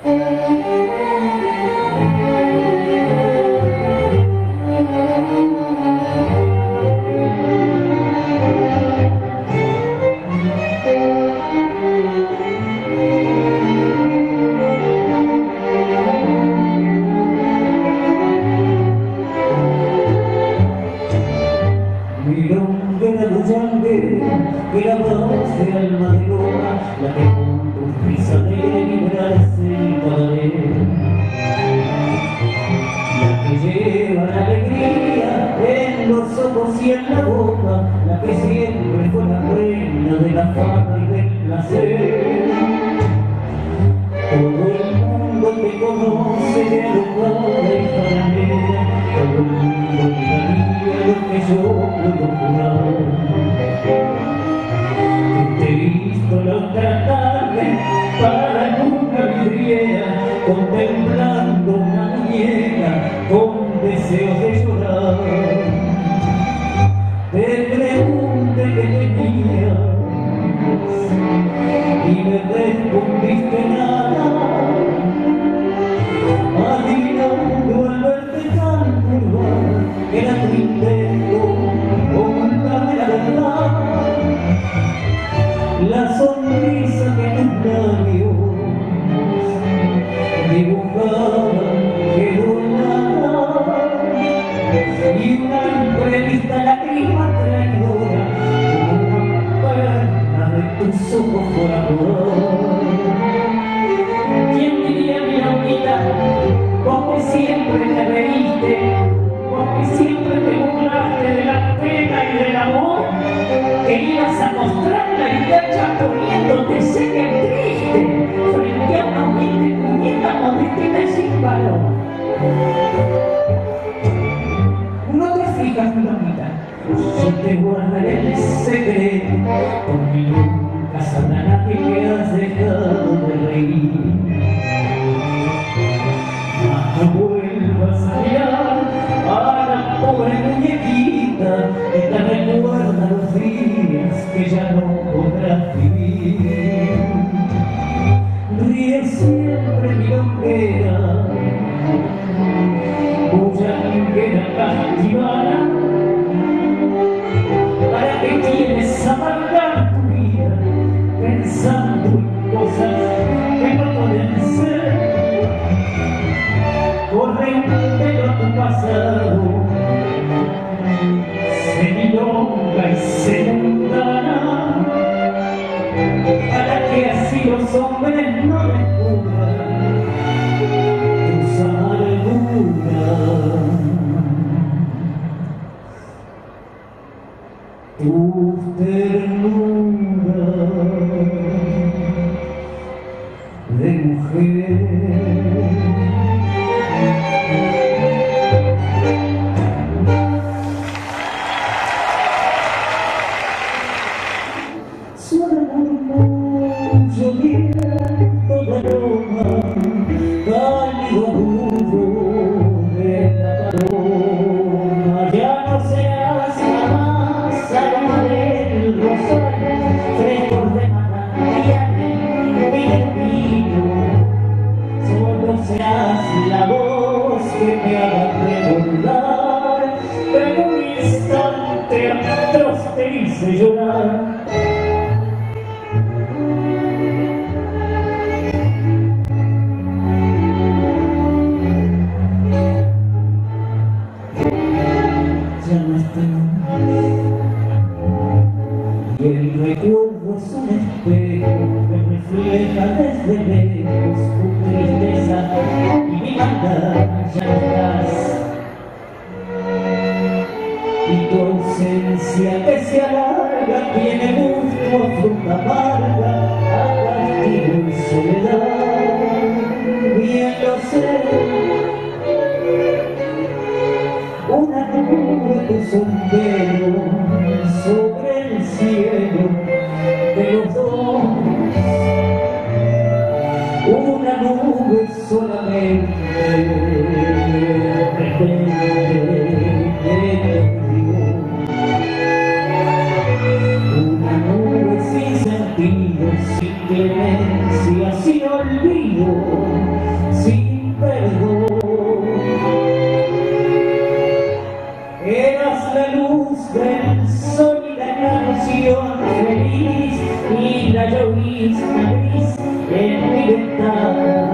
Que la voz de alma de luna, la que con tu risa debe vibrarse en cada vez, la que lleva la alegría en los ojos y en la boca, la que siempre fue la reina de la fama y del placer. Todo el mundo te conoce de alumbrada y jaramera, todo el mundo miraría lo que yo puedo jurar. Te he visto la otra tarde para nunca vidriera, contemplando una muñeca con deseos de llorar. Te pregunté qué tenías y me respondiste nada, adivinando al verte tan curvada que era tu intento ocultarme la verdad. La sonrisa que tus labios dibujaban quedó en nada, y una imprevista lágrima traidora como una perla de tus ojos por amor. ¿Quién diría, mi loquita, vos que siempre te reíste, vos que siempre te burlaste de la pena y del amor, que ibas a mostrar la hilacha poniéndote seca y triste frente a una humilde muñeca modestina y sin valor? No te fijas, mi loquita, yo te guardaré el secreto, porque nunca sabrá nadie que has dejado de reír. No vuelvas a mirar a la pobre muñequita que te recuerda los días que ya no podrás vivir. Ríe siempre, mi loquera, cuya linguera castigada, para que quieres amargar tu vida pensando en cosas que no pueden ser. Corre un velo a tu pasado, se milonga y se mundana, para que así los hombres no descubran tus amarguras, tus ternuras de mujer. Suena murmullo viento de aroma, cálido agudo de la paloma. Ya no serás jamás aroma del rosal, frescor de manantiales y del vino. Solo serás la voz que me haga recordar, que en un instante atroz te hice llorar. Ya no estoy, y el recuerdo es un espejo que refleja desde lejos tu tristeza y mi maldad. Ya no estás, y tu ausencia que se alarga tiene gusto a fruta amarga, a castigo y soledad. Bien lo sé, una nube de sombrero sobre el cielo de los dos, una nube solamente una nube sin sentido, sin clemencia, sin olvido. libertad.